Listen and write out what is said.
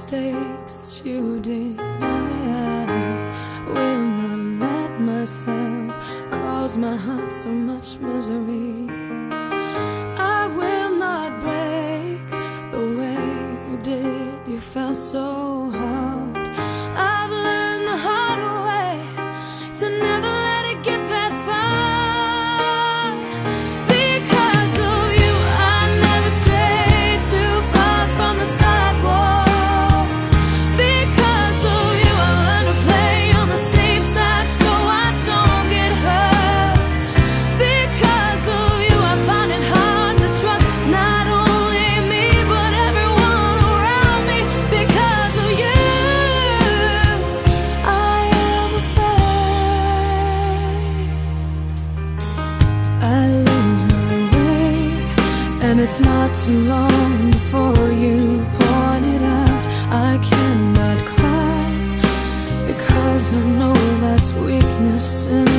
mistakes that you did. I will not let myself cause my heart so much misery. I will not break the way you did. You felt so hard. I've learned the hard way to never let it get that far. Because of you, I never strayed too far from the sidewalk. Because of you, I learned to play on the safe side so I don't get hurt. Because of you, I find it hard to trust not only me but everyone around me. Because of you, I am afraid I lose my way, and it's not too long before you point it out. I cannot cry because I know that's weakness in